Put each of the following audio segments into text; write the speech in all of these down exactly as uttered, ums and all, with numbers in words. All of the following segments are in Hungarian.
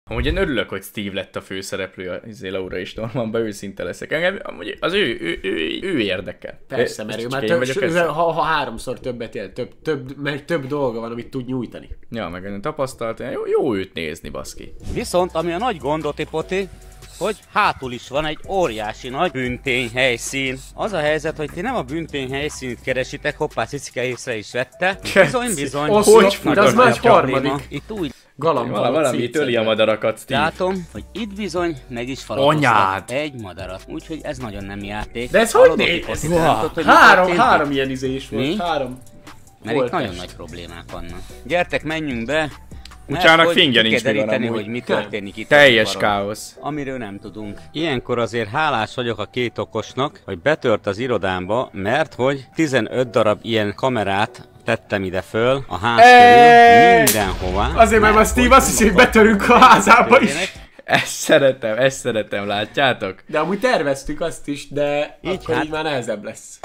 Amúgy én örülök, hogy Steve lett a főszereplő, izé Laura és Normanban, őszinte leszek. Engem amúgy az ő, ő, ő, ő érdekel. Persze, mert ő már több, ha, ha háromszor többet él, több, több, mert több dolga van, amit tud nyújtani. Ja, meg egy tapasztalt, jó, jó őt nézni, baszki. Viszont ami a nagy gondoti-poti, hogy hátul is van egy óriási nagy büntényhelyszín. Az a helyzet, hogy ti nem a büntényhelyszínét keresitek, hoppá, Cicike észre is vette. Bizony, bizony. Hogy fut, az már egy harmadik. Itt úgy Galambal, valami töli a madarakat, Steve. látom, hogy itt bizony meg is falatoztak egy madarat. Úgyhogy ez nagyon nem játék. De ez hogy négy? Három, három ilyen izé is volt. Három. Mert itt nagyon nagy problémák vannak. Gyertek, menjünk be. Kutyának fingja nincs mi van amúgy. Hogy mi történik itt. Teljes káosz. Amiről nem tudunk. Ilyenkor azért hálás vagyok a két okosnak, hogy betört az irodámba, mert hogy tizenöt darab ilyen kamerát tettem ide föl a ház körül mindenhová. Azért mert a Steve azt hiszi, hogy betörünk a házába is. Ezt szeretem, ezt szeretem, látjátok? De amúgy terveztük azt is, de így akkor hát... így már nehezebb lesz.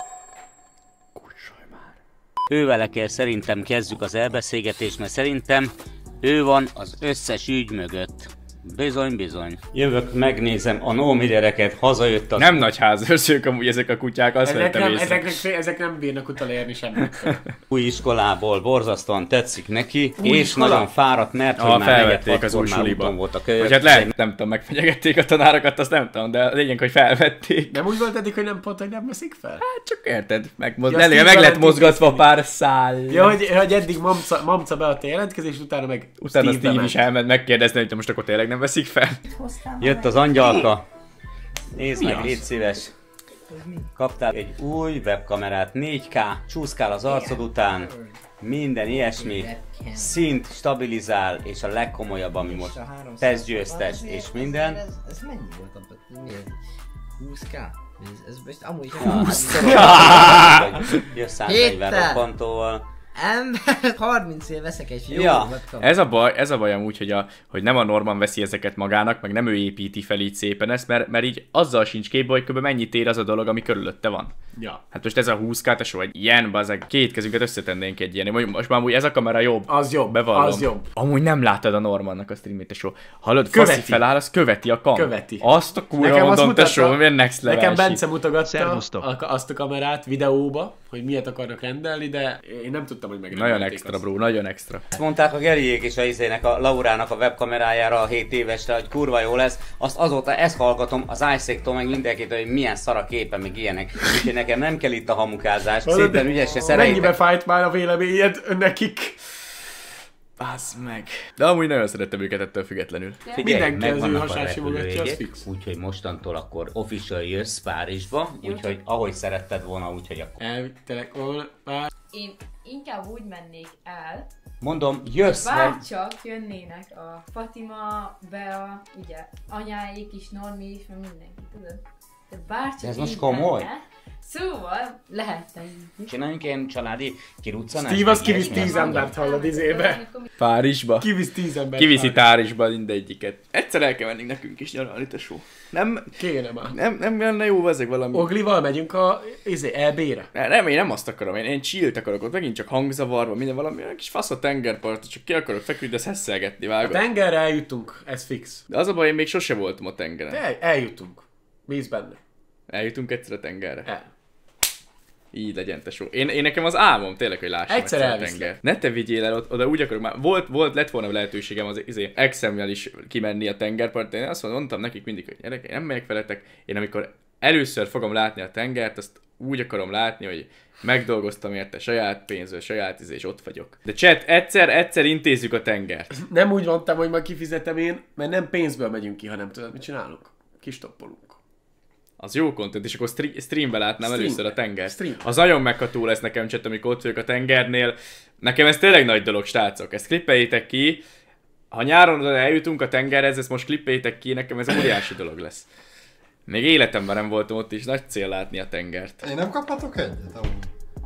Ővele kell szerintem kezdjük az elbeszélgetést, mert szerintem ő van az összes ügy mögött. Bizony, bizony. Jövök, megnézem a Nómi gyereket, hazajött az... Nem nagy házőrzők amúgy ezek a kutyák, azt ezek nem, észre. ezek, ezek nem bírnak utolérni semmit. Új iskolából borzasztóan tetszik neki, új és iskola? nagyon fáradt, mert ah, hogy már felvették az új suliba. Volt a vagy hát lehet, nem tudom, megfenyegették a tanárokat, azt nem tudom, de a lényeg, hogy felvették. Nem úgy volt eddig, hogy nem pont, hogy nem veszik fel? Hát csak érted, meg, ja, elég, meg lett mozgatva pár szál. Ja, hogy, hogy eddig mamca, mamca beadta jelentkezést, utána meg utána Steve, Steve is elment megkérdezni, hogy most akkor tényleg nem veszik fel. Jött az angyalka. Nézd meg, légy szíves. Kaptál egy új webkamerát, négy ká, csúszkál az arcod után, minden ilyesmi, szint stabilizál, és a legkomolyabb, ami most tesztgyőztes, és minden. Ez, ez mennyi volt a húsz ká? Ez, ez most amúgy húsz Jössz százegyven robbantóval. Ember, harminc év veszek egy jó ja. Ez a baj, ez a baj amúgy, hogy, a, hogy nem a Norman veszi ezeket magának, meg nem ő építi fel így szépen ezt, mert, mert így azzal sincs képbe, hogy kb. Mennyit ér az a dolog, ami körülötte van. Ja. Hát most ez a húsz ká, tesó, egy ilyen, bazeg, két kezünket összetennénk egy ilyen. Most már amúgy ez a kamera jobb. Az jobb, bevallom. az jobb. Amúgy nem láttad a Normannak a streamét, tesó. Hallod, faszi feláll, az követi a kam. Követi. Azt a kurva mondom, tesó, milyen next level. Nekem Bence mutogatta a, azt a kamerát videóba, hogy miért akarnak rendelni, de én nem tudtam, hogy meg. Nagyon extra, bro, nagyon extra. Ezt mondták a Geriék és a izének, a Laurának a webkamerájára a hét évesre, hogy kurva jó lesz. Azt azóta ezt hallgatom az Isaac-tól, meg mindenkitől, hogy milyen szar a képe, meg ilyenek. Úgyhogy nekem nem kell itt a hamukázás. Szépen ügyesen szerejtek. Mennyibe fájt már a véleményed nekik? Bázd meg. De amúgy nagyon szeretem őket ettől függetlenül. Figyelj, mindenki az ő hasássimogatja, az fix. Úgyhogy mostantól akkor official jössz Párizsba, úgyhogy ahogy szeretted volna, úgyhogy akkor... Elvittelek volna már. Én inkább úgy mennék el, mondom, jössz meg... Bárcsak jönnének a Fatima, Bea, ugye, anyáik is, Normi is, meg mindenki, tudod? De bárcsak ez most komoly? Lenne, szóval lehetne így. Csináljunk ilyen családi kiruccanást? Steve az kivisz tíz embert, hallod izébe. Párizsba. Kivisz tíz embert. Kiviszi Párizsba mindegyiket. Egyszer el kell mennünk nekünk is nyaralni, tesó. Nem, kéne már. Nem, nem lenne jó ezek valami. Oglival megyünk a izé, é bé-re. Ne, nem, én nem azt akarom, én, én chillt akarok, ott megint csak hangzavarva, minden valami, olyan kis fasz a tengerpartot, csak ki akarok feküdni, de ezt hesszelgetni, vágod. A tengerre eljutunk, ez fix. De az a baj, én még sose voltam a tengeren. De eljutunk. Bíz benne. Eljutunk egyszer a tengerre? El. Így legyen, tesó. Én, én nekem az álmom tényleg, hogy lássam egyszer, egyszer a tenger. Ne te vigyél el ott, oda úgy akarok már. Volt, volt, lett volna lehetőségem az izé, exemmel is kimenni a tengerpartra. Én azt mondtam nekik mindig, hogy gyerek, én nem megyek veletek. Én amikor először fogom látni a tengert, azt úgy akarom látni, hogy megdolgoztam érte saját pénzről, saját izé, és ott vagyok. De chat, egyszer, egyszer intézzük a tengert. Nem úgy mondtam, hogy majd kifizetem én, mert nem pénzből megyünk ki, hanem tudod, mit csinálunk? Kistoppolunk. Az jó content, és akkor streambe látnám Stream. először a tengert. Stream. Az nagyon megható lesz nekem, chat, amikor ott vagyok a tengernél. Nekem ez tényleg nagy dolog, srácok. Ezt klippeljétek ki. Ha nyáron eljutunk a tengerhez, ezt most klippeljétek ki, nekem ez óriási dolog lesz. Még életemben nem voltam ott is, nagy cél látni a tengert. Én nem kaphatok egyet, amúgy.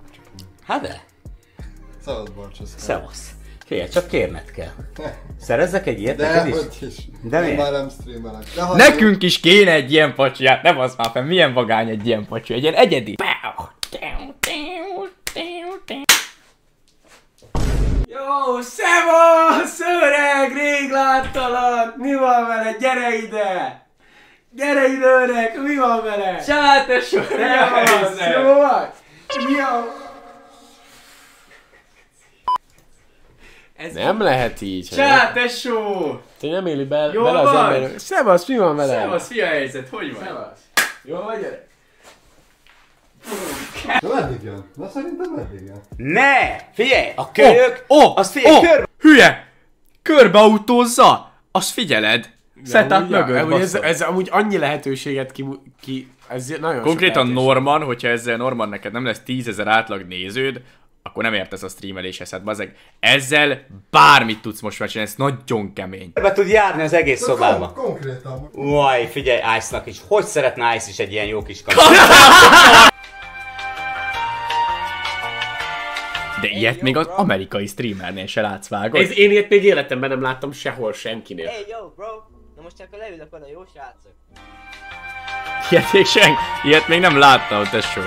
Hát de. Szevasz, Barcsosz. Szevasz. Figyelj, csak kérned kell. Szerezzek egy ilyet de neked is? hogy is. De én már nem streamelek. De nekünk is kéne egy ilyen pacsiját, nem az már fel, milyen vagány egy ilyen pacsi, egy ilyen egyedi. Ó, szevasz, öreg, rég láttalak! Mi van vele? Gyere ide! Gyere ide, öreg! Mi van vele? Csá, tesó! Szevasz! Jó vagy? Mi a... Ez nem lehet így. Csá, tesó! Te nem éli be, bele az ember. Szevasz, mi van vele? Szevasz, fia helyzet, hogy vagy? Szevasz. Jó vagy, gyere? Na meddig jön? Na szerintem meddig jön? Ne! Figyelj! A kölyök! Ó, oh, azt figyelj, oh, körbe! Hülye! Körbeautózza! Azt figyeled! Szetát mögött, ez, ez amúgy annyi lehetőséget ki... ki ez nagyon konkrétan Norman, hogyha ezzel Norman neked nem lesz tízezer átlag néződ, akkor nem értesz a streameléshez, hát bazeg. Ezzel bármit tudsz most már csinálni, ez nagyon kemény. Be tud járni az egész szobába. Kon- konkrétan. Uaj, figyelj, Ice-nak is. Hogy szeretne Ice is egy ilyen jó kis kamat? De ilyet még az amerikai streamernél se látsz, vágod? Ez, én ilyet még életemben nem láttam sehol senkinél. Hey, yo, bro! Na most akkor leülök oda, jó srácok? Ilyet még senki, ilyet még nem láttam, tesó.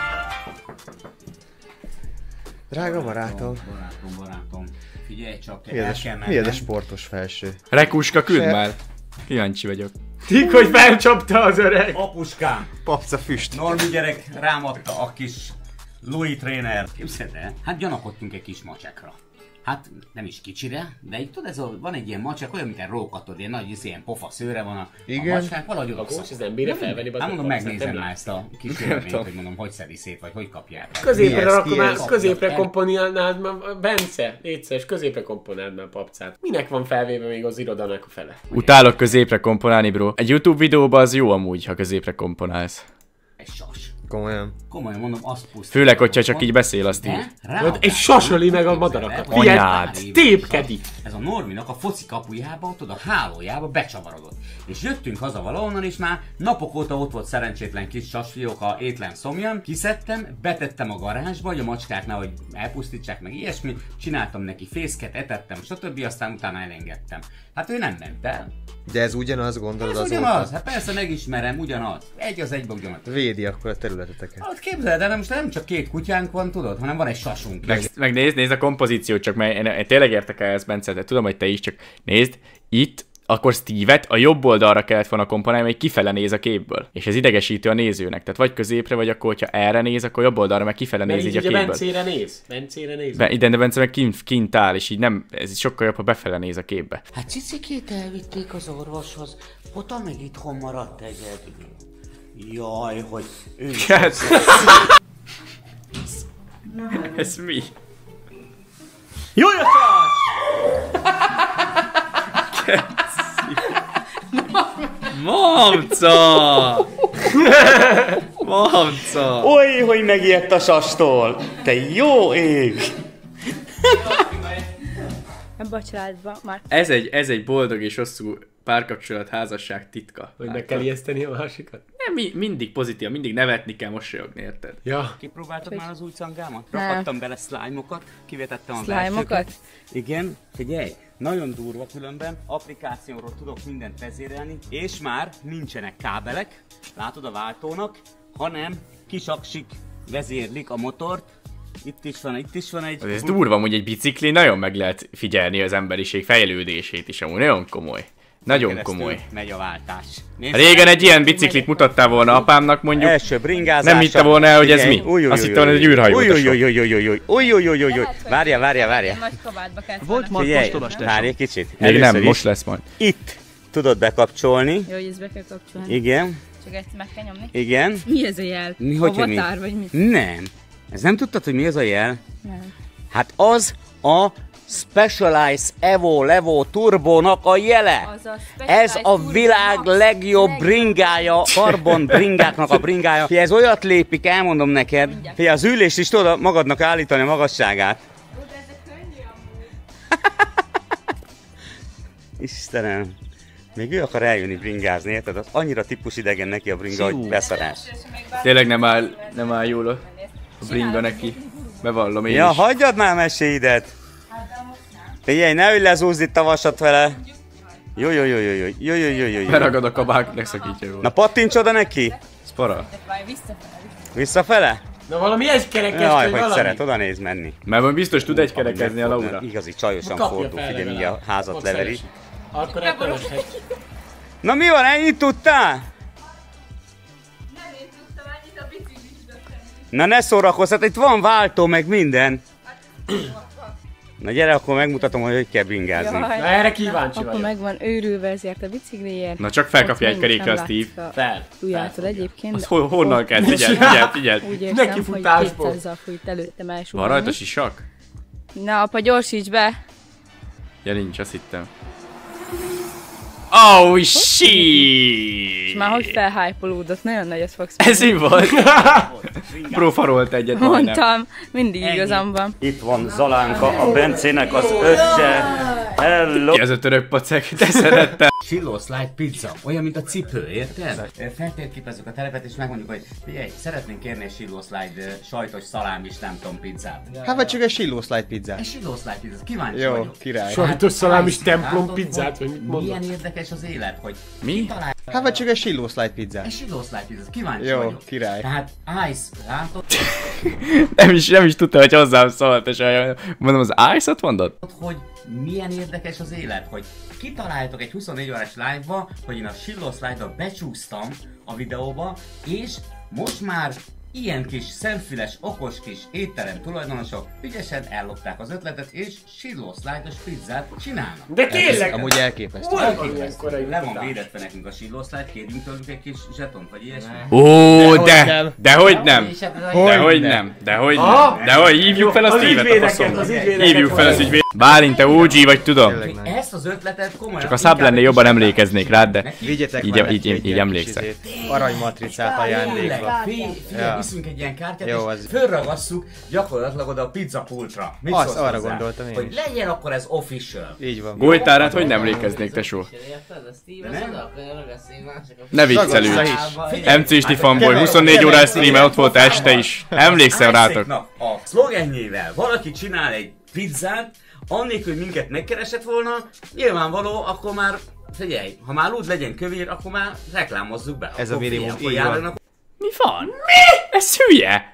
Drága barátom. Barátom, barátom. Figyelj csak, Mi ez, el kell mi ez a mennem. sportos felső? Rekuska, küld Se- már. Kíváncsi vagyok. Tik, hogy felcsapta az öreg. Apuskám, Papca füst. Normi gyerek rám adta a kis Louis Trainer. Képzeld el, hát gyanakodtunk egy kis macsekra. Hát nem is kicsire, de így tudod, ez a, van egy ilyen macsek, olyan, mint egy rókatod, ilyen nagy, ilyen pofa szőre van a, Igen. a macskák, valahogy oda Akkor ez nem bírja felvenni. Hát mondom, megnézem már ezt a kis élményt, tudom. hogy mondom, hogy szedi szét, vagy hogy kapják el. Középre Mi ez? rakom Ki már, ez? középre komponálnád már, Bence, létszeres, középre komponáld már papcát. Minek van felvéve még az irodának a fele? Utálok középre komponálni, bro. Egy YouTube videóban az jó amúgy, ha középre komponálsz. Egy sas. Komolyan. Komolyan mondom, azt pusztít. Főleg, hogyha csak így beszél, azt így. Egy sasoli meg a madarakat. Figyelj, Anyád. tépkedik. Ez a Norminak a foci kapujába, tudod, a hálójába becsavarodott. És jöttünk haza valahonnan, és már napok óta ott volt szerencsétlen kis sasfiók a étlen szomjan. Kiszedtem, betettem a garázsba, hogy a macskát nehogy elpusztítsák meg ilyesmi. Csináltam neki fészket, etettem, stb. Aztán utána elengedtem. Hát ő nem ment el. De ez ugyanaz, gondolod Ez azóta? ugyanaz, hát persze megismerem, ugyanaz. Egy az egybe ugyanaz. Védi akkor a területeteket. Hát képzeld el, de most nem csak két kutyánk van, tudod, hanem van egy sasunk. Meg, meg nézd, nézd a kompozíciót csak, mert én, én tényleg értek el ezt, Bence, de tudom, hogy te is, csak nézd, itt akkor Steve-et a jobb oldalra kellett volna komponálni, hogy kifele néz a képből. És ez idegesítő a nézőnek. Tehát vagy középre, vagy akkor, hogyha erre néz, akkor jobb oldalra, meg kifele Mert néz így így a ugye képből. Bencére néz. Bencére néz. Be, ide, de Bence meg kint, kint áll, és így nem, ez így sokkal jobb, ha befele néz a képbe. Hát cicikét elvitték az orvoshoz, Pota meg itthon maradt egyedül. Jaj, hogy ő is Hát. Ez mi? Jó, jó, Mamca! Mamca! Oly, hogy megijedt a sastól! Te jó ég! Ebbe a családba már Ez egy, ez egy boldog és hosszú párkapcsolat, házasság titka. Hogy meg kell ijeszteni a másikat. Nem, mi, mindig pozitív, mindig nevetni kell, mosolyogni, érted? Ja. Kipróbáltad már az új cangámat? Nem. Rakadtam bele slime-okat, kivetettem a Slime-okat? belsőket. Igen, figyelj, nagyon durva különben, applikációról tudok mindent vezérelni, és már nincsenek kábelek, látod a váltónak, hanem kis aksik vezérlik a motort. Itt is van, itt is van egy... Ez durva, hogy egy bicikli nagyon meg lehet figyelni az emberiség fejlődését is, amúgy nagyon komoly. Nagyon keresztül komoly. megy a váltás. Nézd, Régen egy ilyen biciklit mutattál volna apámnak, mondjuk. első bringázása. Nem hitte volna el, hogy ez mi. Figyelj, Azt hitte volna, hogy egy űrhajó. Új, új, új, új, új, új, új, új, új, új, új. Lehet, hogy Várja, várja, várja. nagy kabátba kellett Volt volna. már Figyelj, postolás, várj egy kicsit. Még Először nem, is most lesz majd. Itt tudod bekapcsolni. Jó, hogy ezt be kell kapcsolni. Igen, Csak ezt meg kell nyomni. igen. Mi ez a jel? Mi, hogy hogy mi? Avatar vagy mi? Nem. Ez nem tudtad, hogy mi az a jel? Nem. Hát az a Specialized Evo Levo Turbónak a jele. Az a Specialized Ez a Turbo világ Max legjobb legjobb. bringája, karbon bringáknak a bringája. Figyelj, ez olyat lépik, elmondom neked. Mindjárt. Figyelj, az ülést is tudod magadnak állítani a magasságát. Istenem. Még ő akar eljönni bringázni, érted? Az annyira típus idegen neki a bringa, hogy beszarás. Tényleg nem áll, nem áll jól a bringa neki. Bevallom én Ja, is. hagyjad már meséidet! Figyelj, ne ülj le zúzd itt a vasat vele! Jó, jó, jó, jó, jó, jó, jó, jó, jó, jó. Beragad a kabák, leszakítja róla. Na pattints oda neki! Ez para. Várj, visszafele. Visszafele? Na valami egy kerekes, Jaj, vagy hogy valami. szeret, oda néz menni. Mert majd biztos tud egy kerekezni a Laura. Igazi csajosan Kapja fordul, fel figyelj, legalább. így a házat Ott leveri. szeresik. Akkor eltöröshet. Na mi van, ennyit tudtál? Nem én tudtam ennyit a biciklisbe tenni. Na ne szórakozz, hát itt van váltó, meg minden. Na gyere, akkor megmutatom, hogy hogy kell bringázni. Na erre kíváncsi Akkor vagyok. meg van őrülve ezért a bicikliért. Na csak felkapja Ott egy nincs, kerékre a nem Steve. látszik a Fel. ujjától egyébként. Az hol, honnan kell? ott Figyelj, figyelj, figyelj. Úgy érzem, hogy Nekifutásból. kétszázzal fújt előttem Van elsúlni. rajta sisak? Na apa, gyorsíts be! Ja nincs, azt hittem. Oh És shit! már hogy felhájpolódott, nagyon nagyot fogsz Ez mi volt? Profarolt egyet majdnem. mondtam, mindig igazam van. Itt van Zalánka, a Bencének az öccse. Hello! Ki az a török pacek? Te szerettem. Chillo Slide pizza, olyan, mint a cipő, érted? Feltérképezzük a telepet és megmondjuk, hogy figyelj, szeretnénk kérni egy Chillo Slide sajtos szalámis, nem tudom, pizzát. Hát vagy csak egy Chillo Slide pizzát. Egy Chillo Slide pizzát, kíváncsi Jó, vagyok. király. Sajtos szalámis Hát, templom látod, pizzát, hogy vagy mit mondod? milyen érdekes az élet, hogy Mi? talál Hát vagy csak egy Chillo Slide pizzát. egy Chillo Slide pizzát, kíváncsi Jó, vagyok. király. Tehát ice, látod, Nem is, nem is tudta, hogy hozzám szólt, és olyan- mondom, az Ice-ot mondod? hogy milyen érdekes az élet, hogy kitaláltok egy huszonnégy órás live-ba, hogy én a Chillo Slide-ba becsúsztam a videóba, és most már ilyen kis szemfüles, okos kis étterem tulajdonosok ügyesen ellopták az ötletet, és Chillo Slide-os pizzát csinálnak. De tényleg! Amúgy elképesztő. Hol van ilyenkor egy Le van futás? védetve nekünk a Chillo Slide, kérjünk tőlük egy kis zsetont, vagy ilyesmi. Ó, Dehogy de, nem. dehogy nem. És hát ez a- Dehogy nem. nem, dehogy Aha. nem. Dehogy hívjuk fel a Az Steve-et a ügyvédeket, faszomba. az ügyvédeket Hívjuk fel az hozzá. ügyvéd. Bálint, te ó gé vagy, tudom. Tényleg nem. Ezt az ötletet komolyan... Csak a szab lenné, jobban emlékeznék rád, de... Vigyetek Így- már így- neki egy így ilyen emlékszek. kis izét, aranymatricát ajándékba. Figyelj, figyelj, Ja. viszünk egy ilyen kártyát, Jó, és az- fölragasszuk gyakorlatilag oda a pizzapultra. Mit Azt szólsz arra hozzá? gondoltam én Hogy is. legyen akkor ez official. Így van. Góltárát hogy nem emlékeznék, tesó? Érted? A Steve De az nem? oda akarja ragaszni mások a Ne viccelődj. Ragaszta is. em cé Sti fanboy, huszonnégy órás streamen ott volt este is. Emlékszem rátok. Ice-eknak a szlogenjével valaki csinál egy pizzát, annélkül, hogy minket megkeresett volna, nyilvánvaló, akkor már, figyelj, ha már lúd legyen kövér, akkor már reklámozzuk be. Ez Akkor a minimum, figyelj, akkor így van. járjanak. Mi van? Mi? Ez hülye.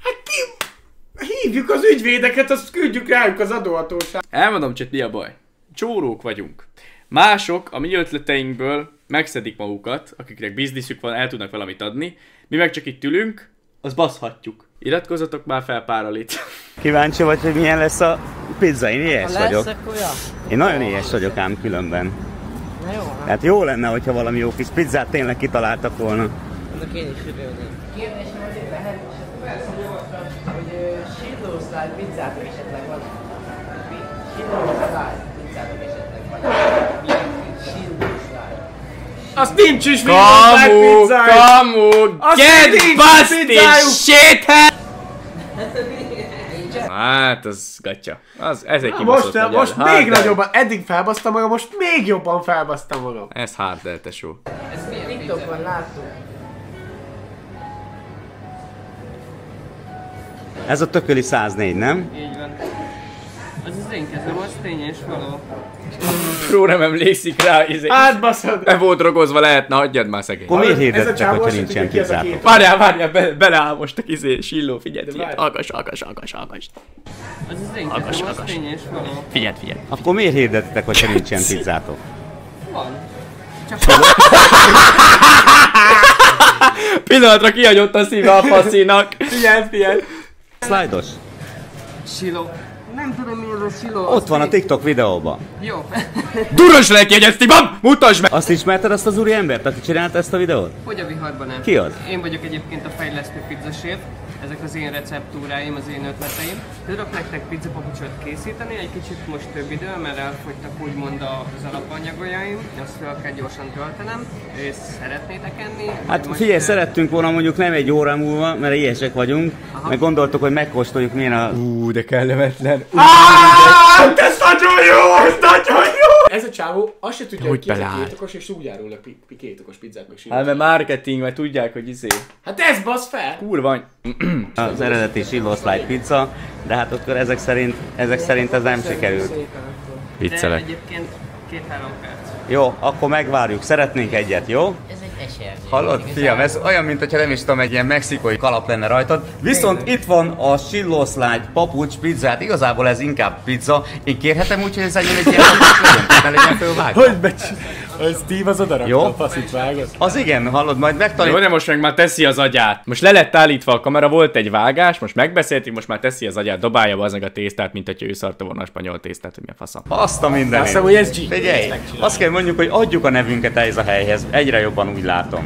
Hívjuk az ügyvédeket, azt küldjük rájuk az adóhatóság. Elmondom, csak mi a baj. Csórók vagyunk. Mások a mi ötleteinkből megszedik magukat, akiknek bizniszük van, el tudnak valamit adni. Mi meg csak itt ülünk, azt baszhatjuk. Iratkozzatok már fel páralit. Kíváncsi vagy, hogy milyen lesz a pizza, én ilyes Ha vagyok. lesz, akkor ja. Én nagyon ilyes vagyok ám különben. Na jó, hát Hát jó lenne, hogyha valami jó kis pizzát tényleg kitaláltak volna. annak én is örülnék. Kérdésem azért lehet, hogy Chillo Slide pizzátok esetleg van. Chillo Slide pizzátok esetleg van. Milyen Chillo Slide? Azt nincs is még Kamu, pizzájuk! kamu, Azt get nincs busted, pizzájuk! shithead! Hát, az gatya. Az, ez egy kibaszott Most, nagy most el. még Hardel. nagyobban, eddig felbasztam magam, most még jobban felbasztam magam. Ez hardel, tesó. Ez milyen TikTokon láttuk. Ez a tököli száznégy, nem? Így van. Az az én kezem, az tény és való. Pró nem emlékszik rá, izé. Hát baszod! Be volt drogozva, lehetne, hagyjad már szegény. Akkor miért Ez a hirdettek, csávó hogyha azt nincs tudja, ilyen ki az a pizzátok? két- Várjál, várjál, be, beleáll most a izé, Silló, figyeld, figyeld, várj. hallgass, hallgass, hallgass, hallgass, Az az én Hallgass, kezem, az hallgass. tény és való. figyeld, figyeld. Akkor miért hirdettek, hogyha nincs ilyen pizzátok? Van. Pillanatra kihagyott a szíve a faszinak. Figyeld, figyeld. Slide-os? Silo. Nem tudom mi az a silo. Ott van a TikTok videóban. Jó. Duros lelki egyezti, van! Mutasd meg! Azt ismerted azt az úri embert, aki csinálta ezt a videót? Hogy a viharban nem. Ki az? Én vagyok egyébként a fejlesztő pizzasép. Ezek az én receptúráim, az én ötleteim. Tudok nektek pizzapapucsot készíteni, egy kicsit most több idő, mert elfogytak úgymond az alapanyagoljaim. Azt fel kell gyorsan töltenem. És szeretnétek enni? Hát Most, figyelj, ö, szerettünk volna mondjuk nem egy óra múlva, mert ilyesek vagyunk, Aha. meg gondoltuk, hogy megkóstoljuk milyen a... Ú, de kellemetlen. Ah, ez nagyon jó, ez nagyon jó! Ez a csávó azt se tudja, Hogy hogy ki az a beleáll. kétokos, és úgy árulnak pi- pi- kétokos pizzát meg Hát sírok. mert marketing, mert tudják, hogy izé. Hát ez basz fel! Kurva. az eredeti Chillo Slide pizza, de hát akkor ezek szerint, ezek szerint ez nem sikerült. De Viccelek. egyébként két-három perc. Jó, akkor megvárjuk, szeretnénk egyet, jó? Ez egy esernyő. Hallod, fiam, ez olyan, mint hogyha nem is tudom, egy ilyen mexikói kalap lenne rajtad. Viszont itt van a Shillow Slide papucs pizzát, igazából ez inkább pizza. Én kérhetem úgy, hogy ez legyen egy ilyen pizza, ne legyen fölvágva. Hogy becs... Hogy Steve az odarakta jó? A faszit vágott. Az igen, hallod, majd megtanít. Jó, de most meg már teszi az agyát. Most le lett állítva a kamera, volt egy vágás, most megbeszéltük, most már teszi az agyát, dobálja az meg a tésztát, mint hogyha ő szarta volna a spanyol tésztát, hogy mi a faszom. Azt a mindenit. Azt hiszem, hogy ez G. Figyelj, azt kell mondjuk, hogy adjuk a nevünket ehhez a helyhez. Egyre jobban úgy látom.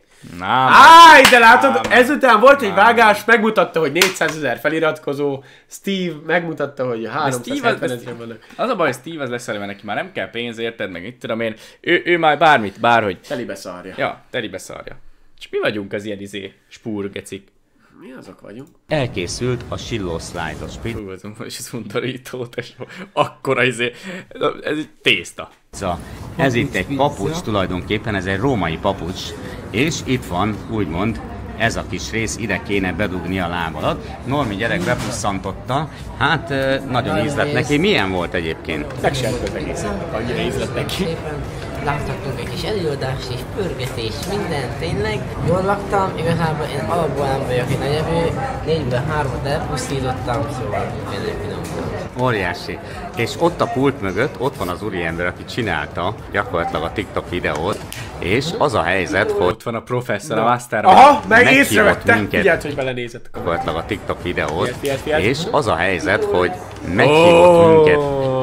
Na, Áj, de látod, ezután volt egy vágás, megmutatta, hogy négyszázezer feliratkozó, Steve megmutatta, hogy háromszázhetvenezren vannak. Az a baj, hogy Steve az lesz eleve, neki már nem kell pénz, érted, meg mit tudom én, ő, ő már bármit, bárhogy. Telibe szarja. Ja, telibe szarja. És mi vagyunk az ilyen izé, spúrgecik. Mi azok vagyunk? Elkészült a Shillow Slide-os pizza. Hú, ez az undorító, tesó. Akkora izé, ez egy tészta. Ez itt egy papucs tulajdonképpen, ez egy római papucs, és itt van, úgymond, ez a kis rész, ide kéne bedugni a lábadat. Normi gyerek bepusszantotta, hát nagyon ízlett neki. Milyen volt egyébként? Megsértőd egészen, annyira ízlett neki. Láthattunk egy kis előadást és pörgetés, minden tényleg. Jól laktam, igazából én alapból nem vagyok egy nagyevő, négyből hármat elpusztítottam, szóval tényleg finom volt. Óriási. És ott a pult mögött, ott van az úriember, aki csinálta gyakorlatilag a TikTok videót, és az a helyzet, hogy ott van a professzor, a master. Aha, meg észrevette, figyelt, hogy belenézett. Gyakorlatilag a TikTok videót, figyelt, figyelt, figyelt. és az a helyzet, hogy meghívott oh, minket,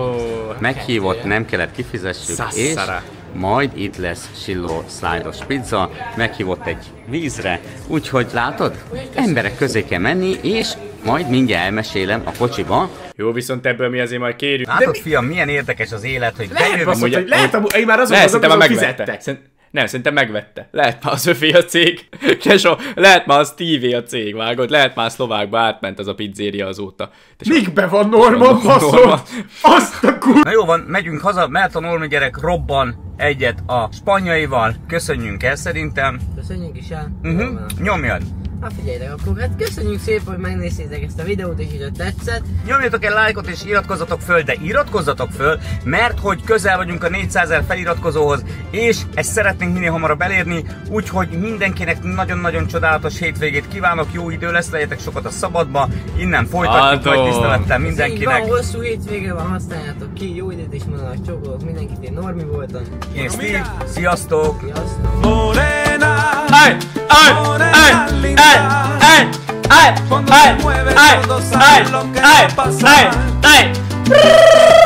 meghívott, nem kellett kifizessük, Sassara. és majd itt lesz Shillow Slide-os pizza, meghívott egy vízre, úgyhogy látod, emberek közé kell menni, és majd mindjárt elmesélem a kocsiba. Jó, viszont ebből mi azért majd kérjük. Látod, fiam, milyen érdekes az élet, hogy lehet, bejövünk, hogy hogy... lehet, amúgy, én már azok lehet, azok, azok fizettek. Szerint, nem, szerintem megvette. Lehet már az övé a cég. Kesó, lehet már a Steve a cég, vágod? Lehet már Szlovákba átment az a pizzéria azóta. Mikbe van Norman, baszol? Azt a kur... Na jó van, megyünk haza, mert a Normi gyerek robban egyet a spanyaival. Köszönjünk el szerintem. Köszönjük is el. Uh-huh. Nyomjad. Na figyeljetek, akkor hát köszönjük szépen, hogy megnéztétek ezt a videót, és így tetszett. Nyomjatok egy lájkot és iratkozzatok föl, de iratkozzatok föl, mert hogy közel vagyunk a négyszázezer feliratkozóhoz, és ezt szeretnénk minél hamarabb elérni, úgyhogy mindenkinek nagyon-nagyon csodálatos hétvégét kívánok, jó idő lesz, legyetek sokat a szabadba, innen folytatjuk, vagy tisztelettel mindenkinek. Van, hosszú hétvége van, használjátok ki, jó időt is mondanak, csókolok mindenkit, én Normi voltam. Én Steve, sziasztok! Sziasztok! Morena, Ay, ay, ay, ay, ay, ay, ay, ay, ay, ay, ay, ay.